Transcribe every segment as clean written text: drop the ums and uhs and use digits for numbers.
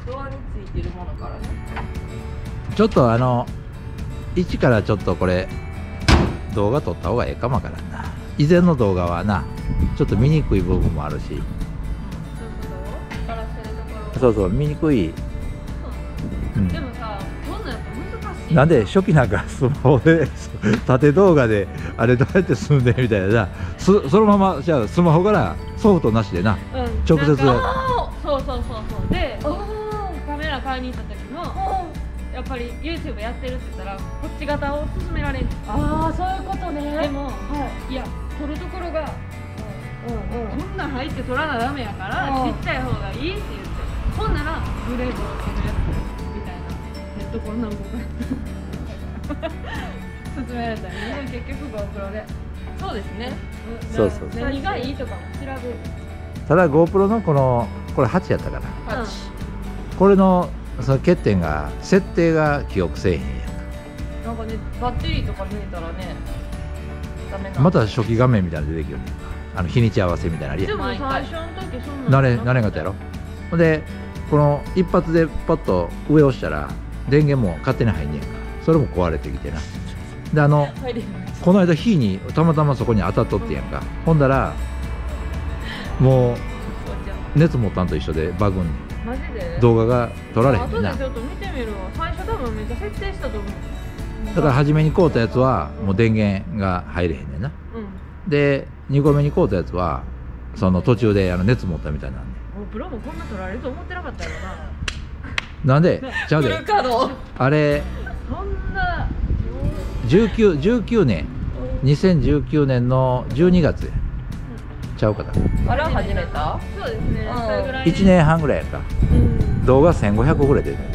ドアについてるものからね。 ちょっと一からちょっとこれ動画撮った方がええかもわからんな。以前の動画はなちょっと見にくい部分もあるし、そうそう見にくい、うん、 でもさ、こんなんやっぱ難しい。 なんで初期なんかスマホで縦動画であれどうやって進んでみたいなそのままじゃあスマホからソフトなしでな、 うん、 直接そうでカメラ買いに行った時もやっぱり YouTube やってるって言ったらこっち側を進められる。 ああ、そういうことね。 でも、 はい、 いや撮るところが、こんなん入って撮らなダメやから、ちっちゃい方がいいって言って、ほんならグレードのやつみたいなネットこんなん僕勧められたり、結局 GoPro で。そうですね。 そう何がいいとかも調べる。 ただ GoPro のこれ8やったかな、これのその欠点が設定が記憶せえへんやんか。 なんかね、バッテリーとか抜いたらねダメな。 また初期画面みたいなの出てきるねん。日にち合わせみたいなのありやん。 でも最初の時そんな慣れがたやろ。ほんでこの一発でパッと上押したら電源も勝手に入んねやんか。それも壊れてきてな。でこの間火にたまたまそこに当たっとってやんか。ほんだらもう熱持ったんと一緒でバグんねん。 マジで動画が撮られへんねんな。 後でちょっと見てみるわ。最初多分めっちゃ設定したと思う。 だから初めに買うたやつはもう電源が入れへんねんな。で2個目に買うたやつはその途中で熱持ったみたいなんで。 もうプロもこんな撮られると思ってなかったよなんでちゃうでフル稼働。 あれそんな 19年2019年の12月やちゃうかな。 あれは始めた？ そうですね。それぐらい 1年半ぐらいやんか。動画1500個ぐらい出てる。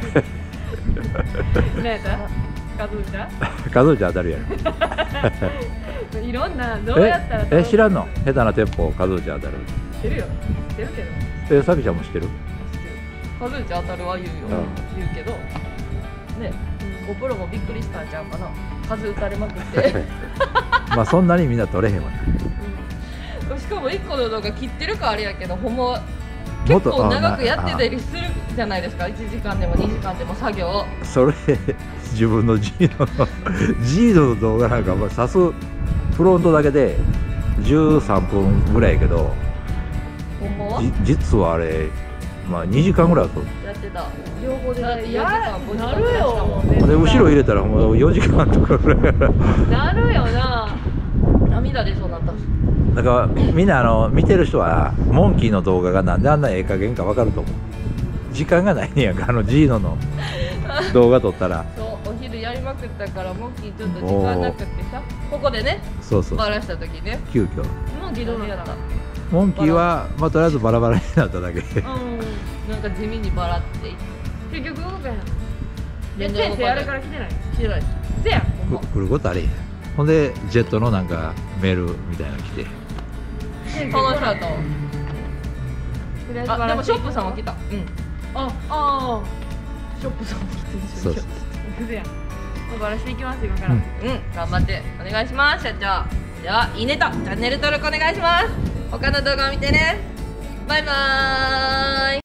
ねえた数打ちゃ数打ち当たるやろ。 いろんなどうやったら知らんの下手な鉄砲数打ち当たる。 知ってるよ。知ってるけど。 さきちゃんも知ってる？ 数打ち当たるは言うよ、言うけどね、GoProもびっくりしたんちゃうかな、数打たれまくってまあそんなにみんな撮れへんわ。 しかも1個の動画切ってるかあれやけど、ほんま結構長くやってたりするじゃないですか。1時間でも2時間でも作業。 それ自分のジーノの動画なんか刺すフロントだけで13分ぐらいやけど、 ほんまは実はあれまあ2時間ぐらいは撮る。 やってた。両方でだって4時間5時間なるよ。 で後ろ入れたらもう4時間とかぐらいなるよな。 涙出そうになったし。 だからみんな見てる人はモンキーの動画がなんであんなええ加減か分かると思う。時間がないねやんか。ジーノの動画撮ったらそう、お昼やりまくったからモンキーちょっと時間なくってさ、ここでねそうバラした時ね、 急遽モンキーどうなった？ モンキーはまあとりあえずバラバラになっただけ。 なんか地味にバラっていって結局動かへん。先生あれから来てない？ 来てないし。 せや。 来ることあれへん。ほんでジェットのなんかメールみたいなの来て。 楽しかった。あ、でもショップさんは来た。 あ、ショップさんも来てる。 そうそう。 せや。バラしていきます今から。 頑張ってお願いします社長。ではいいねとチャンネル登録お願いします。他の動画を見てね。バイバーイ。